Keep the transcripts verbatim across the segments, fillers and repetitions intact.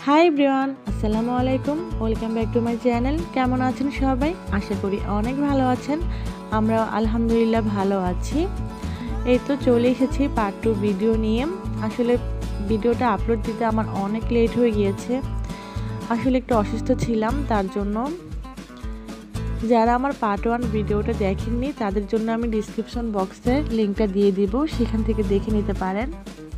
High everyone, আসসালামু আলাইকুম। Welcome back to my channel. কেমন আছেন সবাই? আশা করি অনেক ভালো আছেন। আমরা আলহামদুলিল্লাহ ভালো আছি। এই তো চলে এসেছি পার্ট টু ভিডিও নিয়ে। আসলে ভিডিওটা আপলোড দিতে আমার অনেক লেট হয়ে গিয়েছে। আসলে একটু অসুস্থ ছিলাম, তার জন্য। যারা আমার পার্ট ওয়ান ভিডিওটা দেখেননি তাদের জন্য আমি ডিসক্রিপশন বক্সে লিঙ্কটা দিয়ে দিব, সেখান থেকে দেখে নিতে পারেন।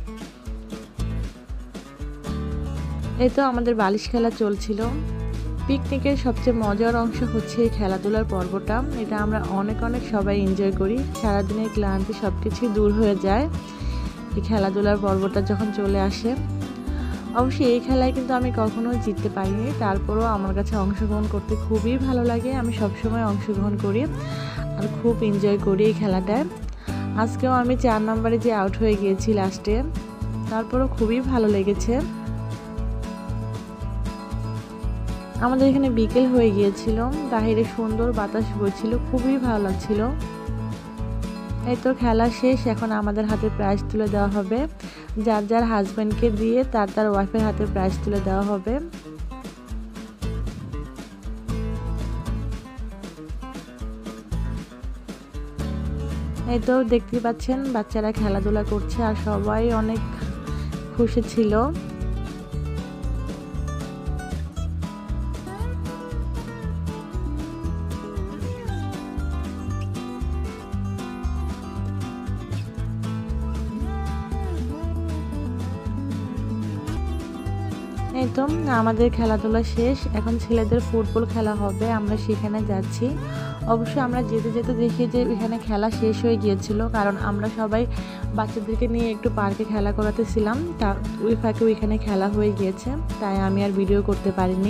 এই তো আমাদের বালিশ খেলা চলছিল। পিকনিকের সবচেয়ে মজার অংশ হচ্ছে এই খেলাধুলার পর্বটা। এটা আমরা অনেক অনেক সবাই এনজয় করি। সারাদিনের ক্লান্তি সব কিছুই দূর হয়ে যায় এই খেলাধুলার পর্বটা যখন চলে আসে। অবশ্যই এই খেলায় কিন্তু আমি কখনো জিততে পারিনি, তারপরও আমার কাছে অংশগ্রহণ করতে খুবই ভালো লাগে। আমি সবসময় অংশগ্রহণ করি আর খুব এনজয় করি এই খেলাটায়। আজকেও আমি চার নম্বরে যে আউট হয়ে গিয়েছি লাস্টে, তারপরও খুবই ভালো লেগেছে। আমাদের এখানে বিকেল হয়ে গিয়েছিল, বাহিরে সুন্দর বাতাস বইছিল, খুবই ভালো লাগছিল। এই তো খেলা শেষ, এখন আমাদের হাতে প্রাইজ তুলে দেওয়া হবে। যার যার হাজব্যান্ডকে দিয়ে তার তার ওয়াইফের হাতে প্রাইজ তুলে দেওয়া হবে। এই তো দেখতে পাচ্ছেন বাচ্চারা খেলাধুলা করছে আর সবাই অনেক খুশি ছিল। এই তো আমাদের খেলাধুলা শেষ, এখন ছেলেদের ফুটবল খেলা হবে, আমরা সেখানে যাচ্ছি। অবশ্য আমরা যেতে যেতে দেখি যে এখানে খেলা শেষ হয়ে গিয়েছিল, কারণ আমরা সবাই বাচ্চাদেরকে নিয়ে একটু পার্কে খেলা করাতেছিলাম। তা ওই ফাঁকে ওইখানে খেলা হয়ে গিয়েছে, তাই আমি আর ভিডিও করতে পারিনি।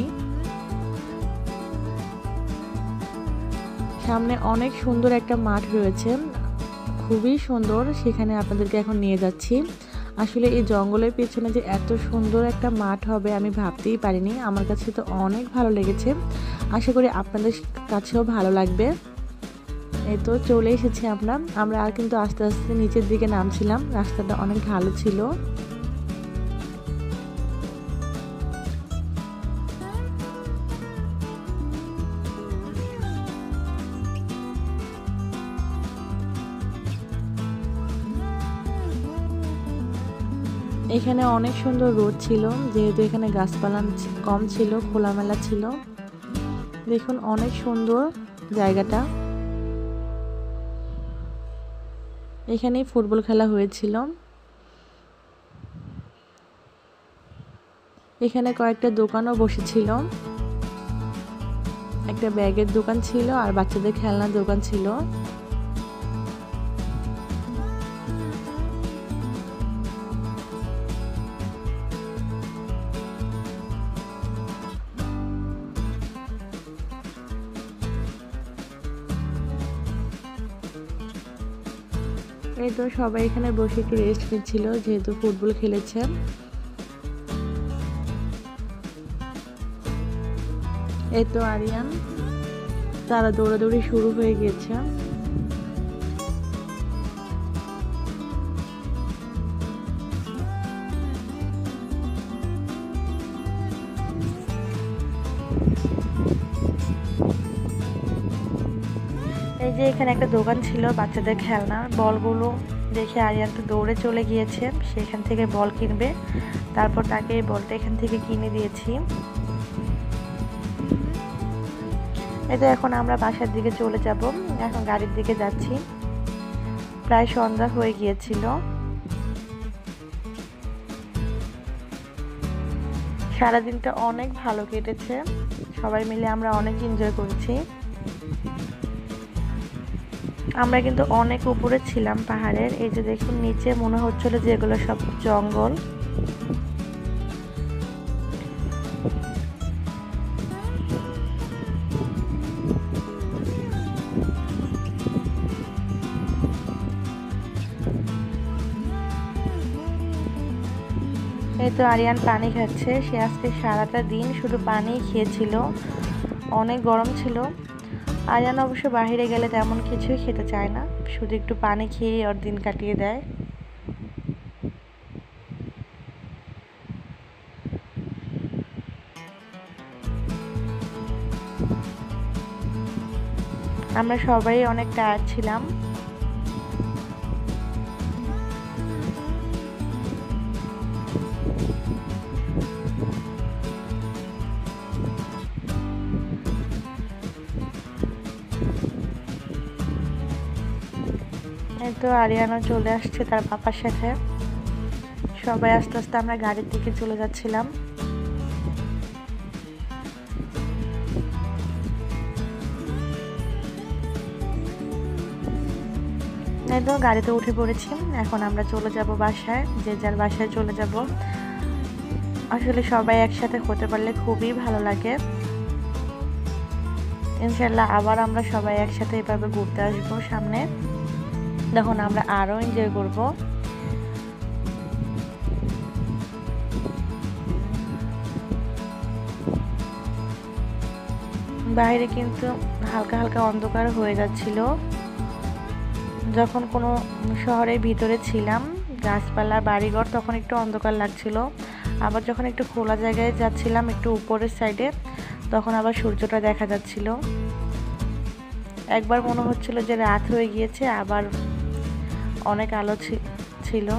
সামনে অনেক সুন্দর একটা মাঠ রয়েছে, খুবই সুন্দর, সেখানে আপনাদেরকে এখন নিয়ে যাচ্ছি। আসলে এই জঙ্গলের পেছনে যে এত সুন্দর একটা মাঠ হবে আমি ভাবতেই পারিনি। আমার কাছে তো অনেক ভালো লেগেছে, আশা করি আপনাদের কাছেও ভালো লাগবে। এই তো চলে এসেছি আমরা আমরা আর কিন্তু আস্তে আস্তে নিচের দিকে নামছিলাম, রাস্তাটা অনেক ভালো ছিল। এখানে অনেক সুন্দর রোদ ছিল, যেহেতু এখানে গাছপালা কম ছিল, খোলামেলা ছিল। দেখুন অনেক সুন্দর জায়গাটা। এখানেই ফুটবল খেলা হয়েছিল। এখানে কয়েকটা দোকানও বসেছিল, একটা ব্যাগের দোকান ছিল আর বাচ্চাদের খেলনার দোকান ছিল। এই তো সবাই এখানে বসে একটু রেস্ট নিচ্ছিল, যেহেতু ফুটবল খেলেছে। এই তো আরিয়ান, তারা দৌড়াদৌড়ি শুরু হয়ে গিয়েছে। এই যে এখানে একটা দোকান ছিল বাচ্চাদের খেলনা, বলগুলো দেখে আরিয়ান তো দৌড়ে চলে গিয়েছে, সেখান থেকে বল কিনবে। তারপর তাকে এই বলটা এখান থেকে কিনে দিয়েছি। এই তো এখন আমরা বাসার দিকে চলে যাব, এখন গাড়ির দিকে যাচ্ছি। প্রায় সন্ধ্যা হয়ে গিয়েছিল। সারাদিনটা অনেক ভালো কেটেছে, সবাই মিলে আমরা অনেক এনজয় করেছি। আমরা কিন্তু অনেক উপরে ছিলাম পাহাড়ের। এই যে দেখুন নিচে মনে হচ্ছিল যে এগুলো সব জঙ্গল। এই তো আরিয়ান পানি খাচ্ছে, সে আজকে সারাটা দিন শুধু পানিই খেয়েছিল, অনেক গরম ছিল। আরিয়ান অবশ্য বাইরে গেলে তেমন কিছুই খেতে চায় না, শুধু একটু পানি খেয়ে ওর দিন কাটিয়ে দেয়। আমরা সবাই অনেক টায়ার্ড ছিলাম। এই তো আরিয়ানা চলে আসছে তার পাপার সাথে। সবাই আস্তে আস্তে আমরা গাড়ির দিকে চলে যাচ্ছিলাম। এই তো গাড়িতে উঠে পড়েছি, এখন আমরা চলে যাব বাসায়, যে যার বাসায় চলে যাব। আসলে সবাই একসাথে হতে পারলে খুবই ভালো লাগে। ইনশাল্লাহ আবার আমরা সবাই একসাথে এভাবে ঘুরতে আসবো সামনে, তখন আমরা আরো এনজয় করব। বাইরে কিন্তু হালকা হালকা অন্ধকার হয়ে যাচ্ছিল। যখন কোনো শহরের ভিতরে ছিলাম, গাছপালা বাড়িঘর, তখন একটু অন্ধকার লাগছিল। আবার যখন একটু খোলা জায়গায় যাচ্ছিলাম, একটু উপরের সাইডে, তখন আবার সূর্যটা দেখা যাচ্ছিল। একবার মনে হচ্ছিল যে রাত হয়ে গিয়েছে, আবার অনেক আলো ছিল।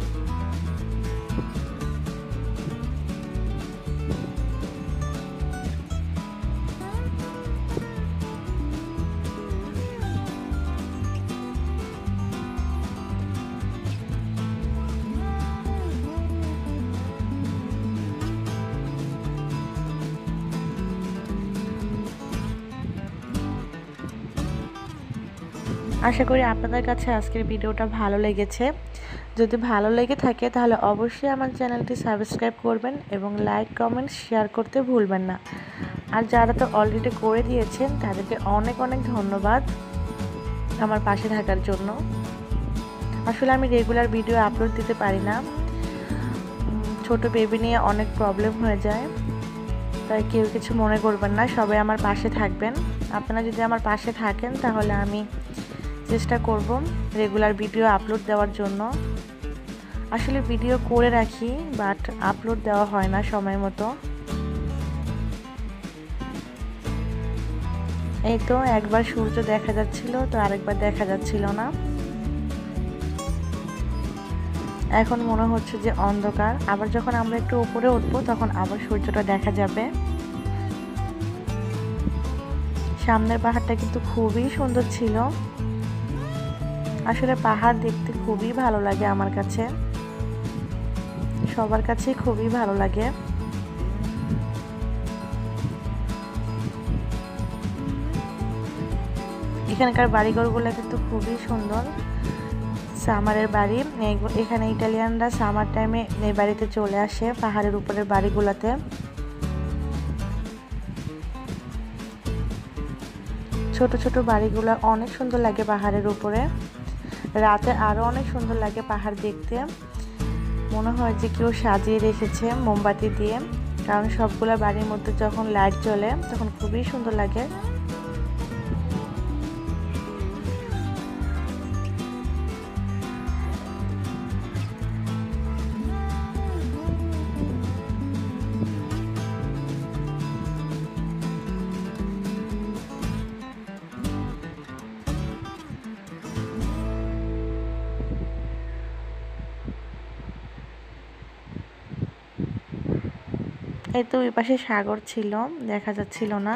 আশা করি আপনাদের কাছে আজকের ভিডিওটা ভালো লেগেছে। যদি ভালো লেগে থাকে তাহলে অবশ্যই আমার চ্যানেলটি সাবস্ক্রাইব করবেন এবং লাইক কমেন্ট শেয়ার করতে ভুলবেন না। আর যারা তো অলরেডি করে দিয়েছেন তাদেরকে অনেক অনেক ধন্যবাদ আমার পাশে থাকার জন্য। আসলে আমি রেগুলার ভিডিও আপলোড দিতে পারি না, ছোট বেবি নিয়ে অনেক প্রবলেম হয়ে যায়, তাই কেউ কিছু মনে করবেন না, সবাই আমার পাশে থাকবেন। আপনারা যদি আমার পাশে থাকেন তাহলে আমি চেষ্টা করব রেগুলার ভিডিও আপলোড দেওয়ার জন্য। আসলে ভিডিও করে রাখি, বাট আপলোড দেওয়া হয় না সময় মতো। এই তো একবার সূর্য দেখা যাচ্ছিল, তো আরেকবার দেখা যাচ্ছিল না। এখন মনে হচ্ছে যে অন্ধকার। আবার যখন আমরা একটু উপরে উঠবো তখন আবার সূর্যটা দেখা যাবে। সামনের পাহাড়টা কিন্তু খুবই সুন্দর ছিল। আসলে পাহাড় দেখতে খুবই ভালো লাগে আমার কাছে, সবার কাছেই খুবই ভালো লাগে। এখানকার বাড়িঘরগুলো কিন্তু খুবই সুন্দর, সামারের বাড়ি। এখানে ইটালিয়ানরা সামার টাইমে এই বাড়িতে চলে আসে, পাহাড়ের উপরের বাড়িগুলোতে। ছোট ছোট বাড়িগুলো অনেক সুন্দর লাগে পাহাড়ের উপরে। রাতে আরো অনেক সুন্দর লাগে পাহাড় দেখতে, মনে হয় যে কেউ সাজিয়ে রেখেছে মোমবাতি দিয়ে, কারণ সবগুলা বাড়ির মধ্যে যখন লাইট জ্বলে তখন খুবই সুন্দর লাগে। এই তো ওই পাশে সাগর ছিল, দেখা যাচ্ছিল না।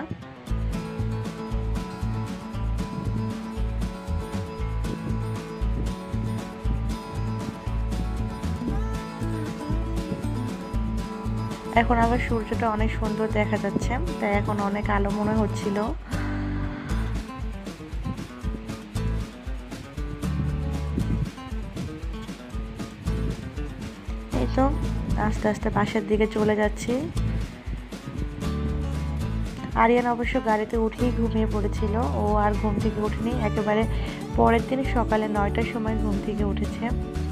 এখন আবার সূর্যটা অনেক সুন্দর দেখা যাচ্ছে, তাই এখন অনেক আলো মনে হচ্ছিল। এই তো আস্তে আস্তে বাসার দিকে চলে যাচ্ছি। আরিয়ান অবশ্য গাড়িতে উঠেই ঘুমিয়ে পড়েছিল, ও আর ঘুম থেকে উঠেনি, একেবারে পরের দিন সকালে নয়টার সময় ঘুম থেকে উঠেছে,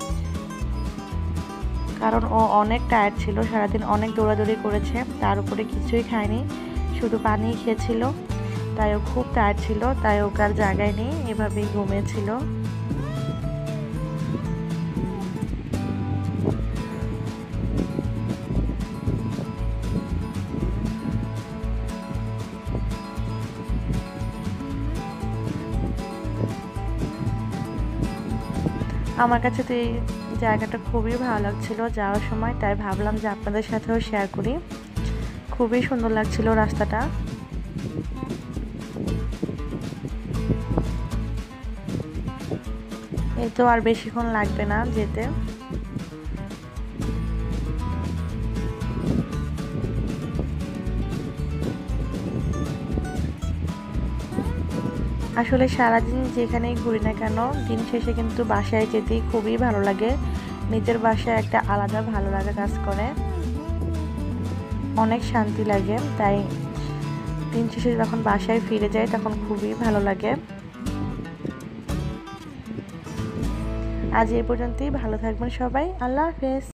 কারণ ও অনেক টায়ার্ড ছিল, সারাদিন অনেক দৌড়াদৌড়ি করেছে, তার উপরে কিছুই খায়নি, শুধু পানিই খেয়েছিল, তাই ও খুব টায়ার্ড ছিল, তাই ওকে আর জায়গায় নেই, এভাবেই ঘুমিয়েছিল। আমার কাছে তো এই জায়গাটা খুবই ভালো লাগছিল যাওয়ার সময়, তাই ভাবলাম যে আপনাদের সাথেও শেয়ার করি। খুবই সুন্দর লাগছিল রাস্তাটা। এই তো আর বেশিক্ষণ লাগবে না যেতে। আসলে সারাদিন যেখানেই ঘুরি না কেন, দিন শেষে কিন্তু বাসায় যেতেই খুবই ভালো লাগে। নিজের বাসায় একটা আলাদা ভালো লাগা কাজ করে, অনেক শান্তি লাগে। তাই দিন শেষে যখন বাসায় ফিরে যাই তখন খুবই ভালো লাগে। আজ এই পর্যন্তই, ভালো থাকবেন সবাই, আল্লাহ হাফেজ।